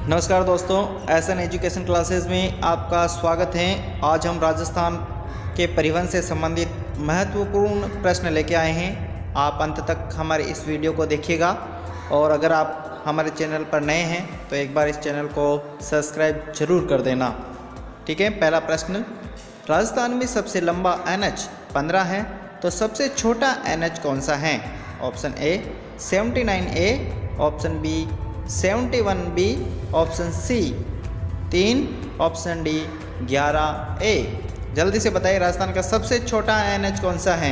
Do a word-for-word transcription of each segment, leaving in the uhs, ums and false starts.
नमस्कार दोस्तों, S an education classes में आपका स्वागत है। आज हम राजस्थान के परिवहन से संबंधित महत्वपूर्ण प्रश्न लेके आए हैं। आप अंत तक हमारे इस वीडियो को देखिएगा और अगर आप हमारे चैनल पर नए हैं तो एक बार इस चैनल को सब्सक्राइब जरूर कर देना। ठीक है। पहला प्रश्न, राजस्थान में सबसे लंबा एन एच पंद्रह है तो सबसे छोटा एन एच कौन सा है? Option A seventy nine A, option B seventy one B, option C तीन, ऑप्शन डी ग्यारह ए। जल्दी से बताइए राजस्थान का सबसे छोटा एन एच कौन सा है?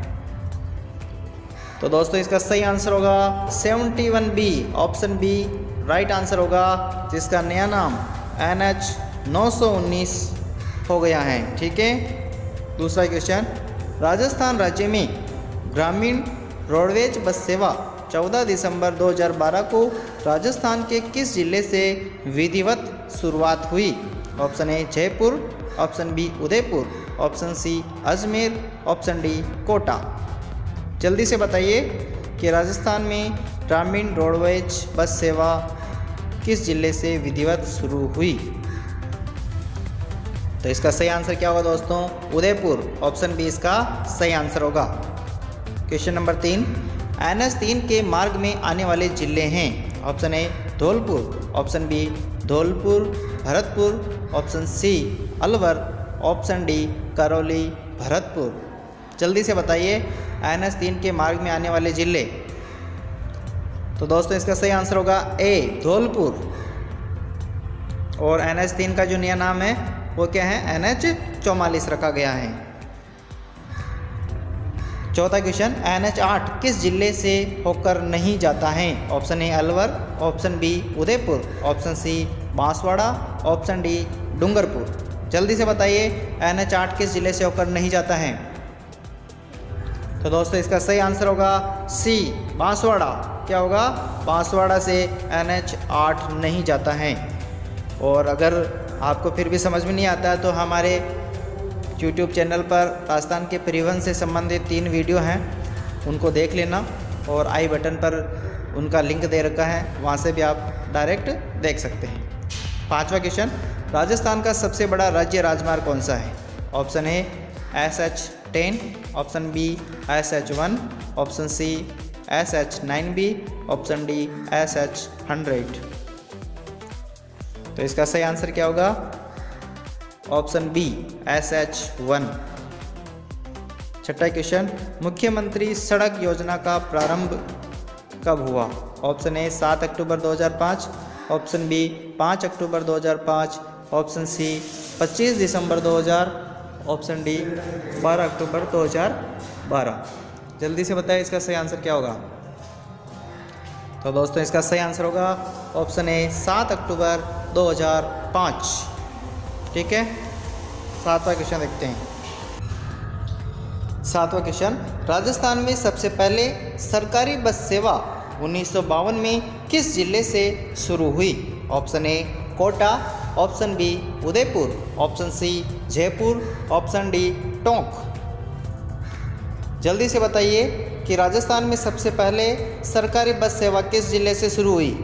तो दोस्तों इसका सही आंसर होगा seventy one B, option B right answer होगा, जिसका नया नाम एन एच नौ सौ उन्नीस हो गया है। ठीक है। दूसरा क्वेश्चन, राजस्थान राज्य में ग्रामीण रोडवेज बस सेवा चौदह दिसंबर दो हज़ार बारह को राजस्थान के किस जिले से विधिवत शुरुआत हुई? Option A Jaipur, option B Udaipur, option C Ajmer, option D Kota. जल्दी से बताइए कि राजस्थान में ग्रामीण रोडवेज बस सेवा किस जिले से विधिवत शुरू हुई? तो इसका सही आंसर क्या होगा दोस्तों? उदयपुर, ऑप्शन बी इसका सही आंसर होगा। क्वेश्चन नंबर तीन, एन एच तीन के मार्ग में आने वाले जिले हैं। Option A Dholpur, option B Dholpur Bharatpur, option C Alwar, option D Karauli Bharatpur. जल्दी से बताइए एन एच तीन के मार्ग में आने वाले जिले। तो दोस्तों इसका सही आंसर होगा ए धौलपुर। और एन एच तीन का जो नया नाम है वो क्या है? एन एच चौवालीस रखा गया है। चौथा क्वेश्चन, एन एच आठ किस जिले से होकर नहीं जाता है? Option A Alwar, option B Udaipur, option C Banswara, option D Dungarpur. जल्दी से बताइए एन एच आठ किस जिले से होकर नहीं जाता है? तो दोस्तों इसका सही आंसर होगा सी बांसवाड़ा। क्या होगा? बांसवाड़ा से एन एच आठ नहीं जाता है। और अगर आपको फिर भी समझ में नहीं आता है तो हमारे यूट्यूब चैनल पर राजस्थान के परिवहन से संबंधित तीन वीडियो हैं, उनको देख लेना और आई बटन पर उनका लिंक दे रखा है, वहाँ से भी आप डायरेक्ट देख सकते हैं। पांचवा क्वेश्चन, राजस्थान का सबसे बड़ा राज्य राजमार्ग कौन सा है? Option A S H ten, option B S H one, option C S H nine B, option D S H hundred. तो इसका सही आंसर क्या होगा? Option B S H one. छठा क्वेश्चन, मुख्यमंत्री सड़क योजना का प्रारंभ कब हुआ? ऑप्शन ए सात अक्टूबर दो हज़ार पाँच, ऑप्शन बी पाँच अक्टूबर दो हज़ार पाँच, ऑप्शन सी पच्चीस दिसंबर दो हज़ार, ऑप्शन डी बारह अक्टूबर दो हज़ार बारह। जल्दी से बताइए इसका सही आंसर क्या होगा? तो दोस्तों इसका सही आंसर होगा ऑप्शन ए सात अक्टूबर दो हज़ार पाँच। ठीक है। सातवां क्वेश्चन देखते हैं। सातवां क्वेश्चन, राजस्थान में सबसे पहले सरकारी बस सेवा उन्नीस सौ बावन में किस जिले से शुरू हुई? Option A Kota, option B Udaipur, option C Jaipur, option D Tonk. जल्दी से बताइए कि राजस्थान में सबसे पहले सरकारी बस सेवा किस जिले से शुरू हुई?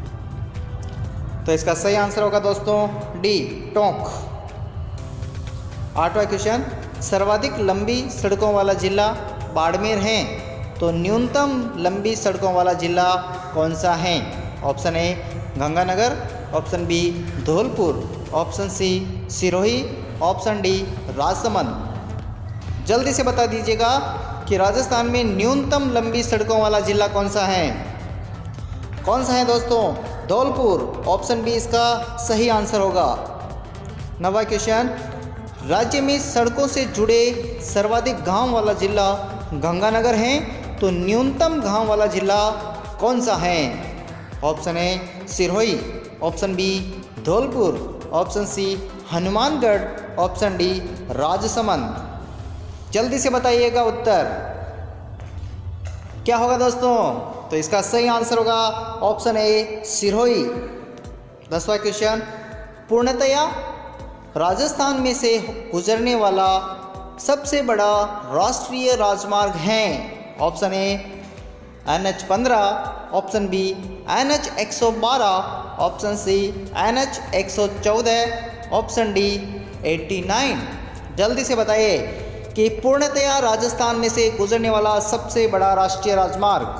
तो इसका सही आंसर होगा दोस्तों डी टोंक। आठवां क्वेश्चन, सर्वाधिक लंबी सड़कों वाला जिला बाड़मेर है तो न्यूनतम लंबी सड़कों वाला जिला कौन सा है? Option A Ganganagar, option B Dholpur, option C Sirohi, option D Rajsamand. जल्दी से बता दीजिएगा कि राजस्थान में न्यूनतम लंबी सड़कों वाला जिला कौन सा है? कौन सा है दोस्तों? धौलपुर, ऑप्शन बी इसका सही आंसर होगा। नवा क्वेश्चन, राज्य में सड़कों से जुड़े सर्वाधिक गांव वाला जिला गंगानगर है तो न्यूनतम गांव वाला जिला कौन सा है? Option A Sirohi, option B Dholpur, option C Hanumangarh, option D Rajsamand. जल्दी से बताइएगा उत्तर क्या होगा दोस्तों? तो इसका सही आंसर होगा ऑप्शन ए सिरोही। दसवां क्वेश्चन, पूर्णतया राजस्थान में से गुजरने वाला सबसे बड़ा राष्ट्रीय राजमार्ग है? ऑप्शन ए एन एच पंद्रह, ऑप्शन बी एन एच एक सौ बारह, ऑप्शन सी एन एच एक सौ चौदह, ऑप्शन डी नवासी। जल्दी से बताइए कि पूर्णतया राजस्थान में से गुजरने वाला सबसे बड़ा राष्ट्रीय राजमार्ग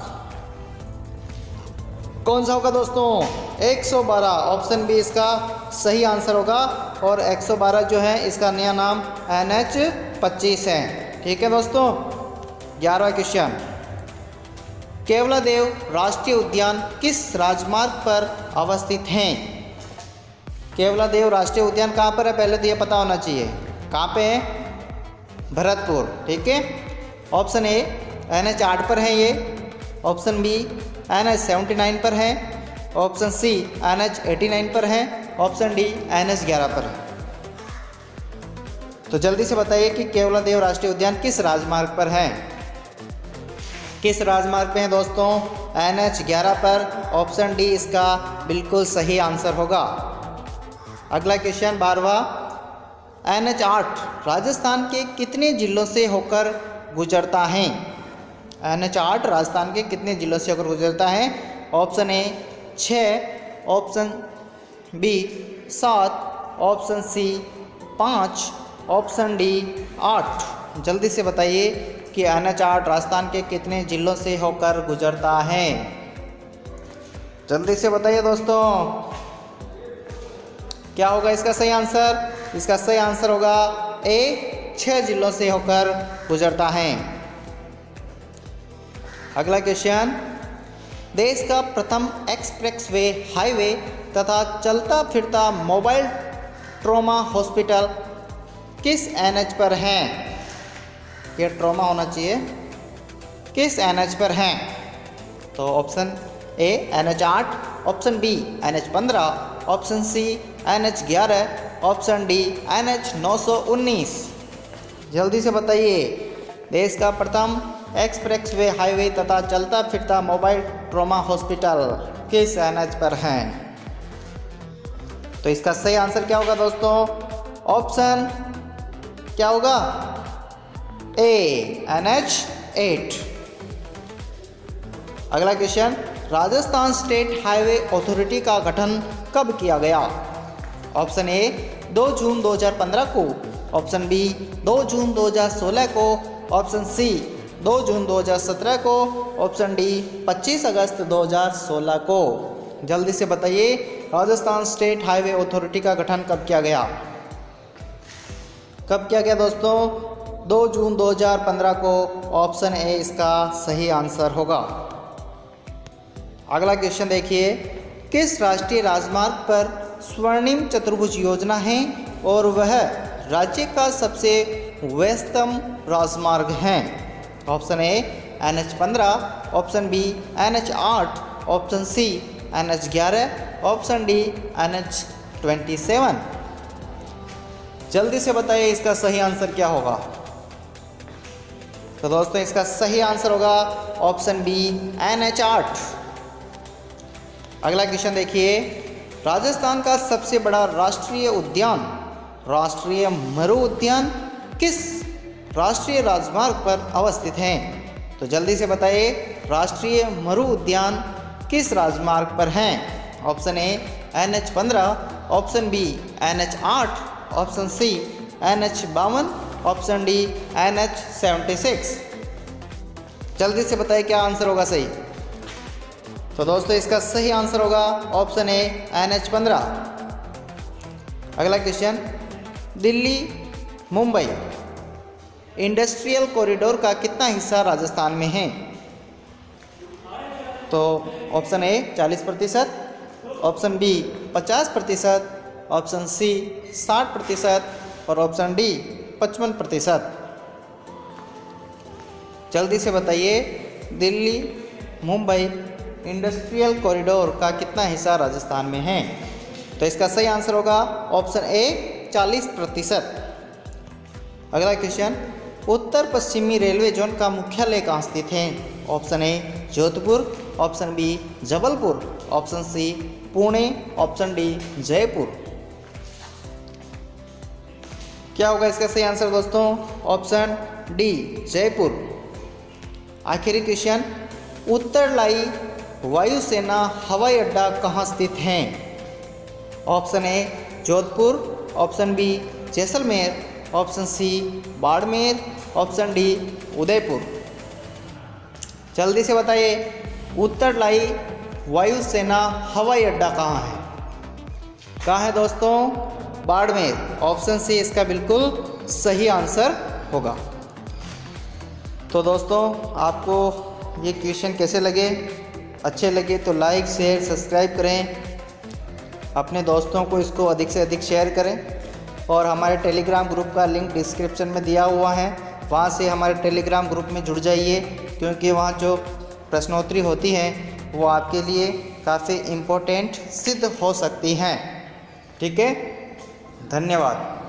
कौन सा होगा दोस्तों? एक सौ बारह, ऑप्शन बी इसका सही आंसर होगा। और एक सौ बारह जो है इसका नया नाम एन एच पच्चीस है। ठीक है दोस्तों। ग्यारहवां क्वेश्चन, केवलादेव राष्ट्रीय उद्यान किस राजमार्ग पर अवस्थित हैं? केवलादेव राष्ट्रीय उद्यान कहाँ पर है? पहले तो ये पता होना चाहिए कहाँ पे है। भरतपुर। ठीक है। ऑप्शन ए एन एच आठ पर है ये, option B N H seventy nine पर है, option C N H eighty nine पर है, ऑप्शन डी एन एच ग्यारह पर है। तो जल्दी से बताइए कि केवलादेव राष्ट्रीय उद्यान किस राजमार्ग पर है? किस राजमार्ग पे है दोस्तों? एन एच ग्यारह पर। ऑप्शन डी इसका बिल्कुल सही आंसर होगा। अगला क्वेश्चन बारहवां, एन एच आठ राजस्थान के कितने जिलों से होकर गुजरता है? एन एच आठ राजस्थान के कितने जिलों से होकर गुजरता है? ऑप्शन ए छः, ऑप्शन बी सात, ऑप्शन सी पाँच, ऑप्शन डी आठ। जल्दी से बताइए कि एन एच आठ राजस्थान के कितने जिलों से होकर गुजरता है? जल्दी से बताइए दोस्तों, क्या होगा इसका सही आंसर? इसका सही आंसर होगा ए, छह जिलों से होकर गुजरता है। अगला क्वेश्चन, देश का प्रथम एक्सप्रेसवे हाईवे तथा चलता फिरता मोबाइल ट्रॉमा हॉस्पिटल किस एन एच पर है? ये ट्रॉमा होना चाहिए। किस एन एच पर है? तो ऑप्शन ए एन एच आठ, ऑप्शन बी एन एच पंद्रह, ऑप्शन सी एन एच ग्यारह, ऑप्शन डी एन एच नौ सौ उन्नीस। जल्दी से बताइए, देश का प्रथम एक्सप्रेसवे हाईवे तथा चलता फिरता मोबाइल ट्रॉमा हॉस्पिटल किस एन एच पर है? तो इसका सही आंसर क्या होगा दोस्तों? ऑप्शन क्या होगा? A N H eight. अगला question, Rajasthan state highway authority का गठन कब किया गया? ऑप्शन ए दो जून दो हज़ार पंद्रह को, ऑप्शन बी दो जून दो हज़ार सोलह को, ऑप्शन सी दो जून दो हज़ार सत्रह को, ऑप्शन डी पच्चीस अगस्त दो हज़ार सोलह को। जल्दी से बताइए, राजस्थान स्टेट हाईवे अथॉरिटी का गठन कब किया गया? कब किया गया दोस्तों? दो जून दो हज़ार पंद्रह को। ऑप्शन ए इसका सही आंसर होगा। अगला क्वेश्चन देखिए, किस राष्ट्रीय राजमार्ग पर स्वर्णिम चतुर्भुज योजना है और वह राज्य का सबसे व्यस्तम राजमार्ग है? ऑप्शन ए एन एच पंद्रह, ऑप्शन बी एन एच आठ, ऑप्शन सी एन एच ग्यारह, option D N H twenty seven. जल्दी से बताइए इसका सही आंसर क्या होगा? तो दोस्तों इसका सही आंसर होगा ऑप्शन बी एन एच आठ। अगला क्वेश्चन देखिए, राजस्थान का सबसे बड़ा राष्ट्रीय उद्यान राष्ट्रीय मरु उद्यान किस राष्ट्रीय राजमार्ग पर अवस्थित है? तो जल्दी से बताइए, राष्ट्रीय मरु उद्यान किस राजमार्ग पर हैं? ऑप्शन ए एन एच पंद्रह, ऑप्शन बी एन एच आठ, ऑप्शन सी एन एच बावन, option D N H seventy six. जल्दी से बताइए क्या आंसर होगा सही? तो दोस्तों इसका सही आंसर होगा ऑप्शन ए एन एच पंद्रह। अगला question, Delhi Mumbai industrial corridor का कितना हिस्सा राजस्थान में है? तो ऑप्शन ए चालीस प्रतिशत, ऑप्शन बी पचास प्रतिशत, ऑप्शन सी साठ प्रतिशत और ऑप्शन डी पचपन प्रतिशत। जल्दी से बताइए, दिल्ली मुंबई इंडस्ट्रियल कॉरिडोर का कितना हिस्सा राजस्थान में है? तो इसका सही आंसर होगा ऑप्शन ए चालीस प्रतिशत। अगला क्वेश्चन, उत्तर पश्चिमी रेलवे जोन का मुख्यालय कहाँ स्थित है? Option A Jodhpur, option B Jabalpur, option C Pune, option D Jaipur. क्या होगा इसका सही आंसर दोस्तों? Option D Jaipur. आखिरी क्वेश्चन, उत्तरलाई वायुसेना हवाई अड्डा कहाँ स्थित है? Option A Jodhpur, option B Jaisalmer, option C Barmer, option D Udaipur. जल्दी से बताइए उत्तरलाई वायुसेना हवाई अड्डा कहाँ है? कहाँ है दोस्तों? बाड़मेर। ऑप्शन सी इसका बिल्कुल सही आंसर होगा। तो दोस्तों आपको ये क्वेश्चन कैसे लगे? अच्छे लगे तो लाइक शेयर सब्सक्राइब करें, अपने दोस्तों को इसको अधिक से अधिक शेयर करें और हमारे टेलीग्राम ग्रुप का लिंक डिस्क्रिप्शन में दिया हुआ है, वहाँ से हमारे टेलीग्राम ग्रुप में जुड़ जाइए, क्योंकि वहाँ जो प्रश्नोत्तरी होती हैं वो आपके लिए काफ़ी इम्पोर्टेंट सिद्ध हो सकती हैं। ठीक है, धन्यवाद।